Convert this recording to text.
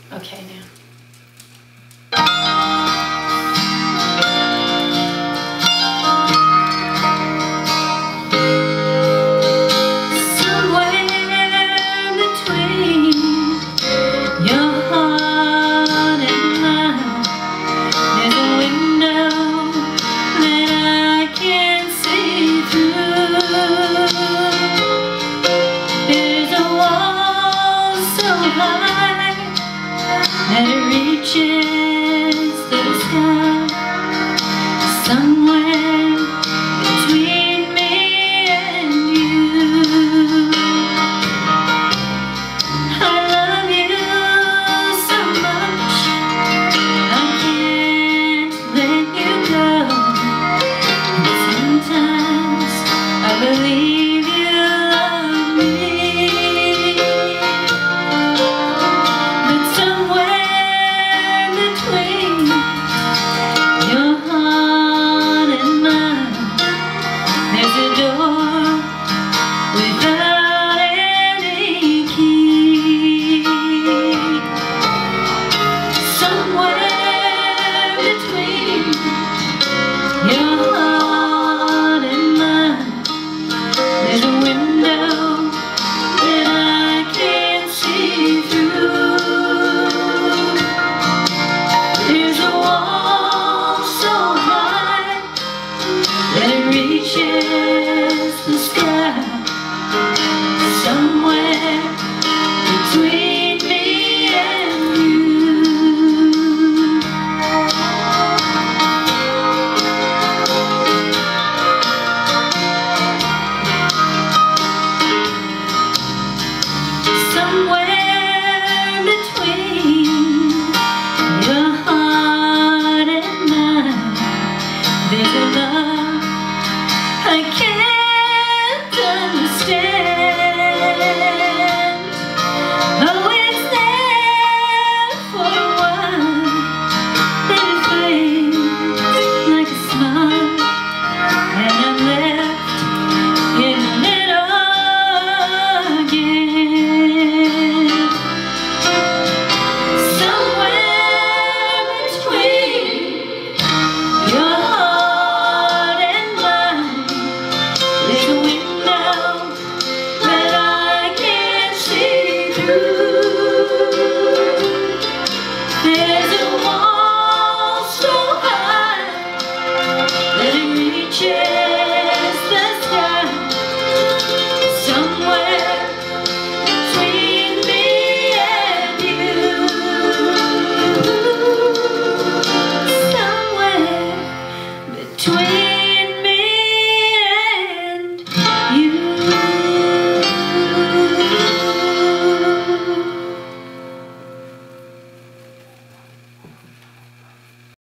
Okay, now. And it reaches the sky, somewhere between me and you. I love you so much, I can't let you go. And sometimes I believe you love me. Without any key, somewhere between your heart and mine, there's a window that I can't see through. There's a wall so high that it reaches the sky, somewhere between me and you. Somewhere between your heart and mine, there's a love I can't understand. Oh, it's there for a while, then it fades like a smile, and I'm left in the middle again. Somewhere between your heart and mine, there's a window that I can't see through.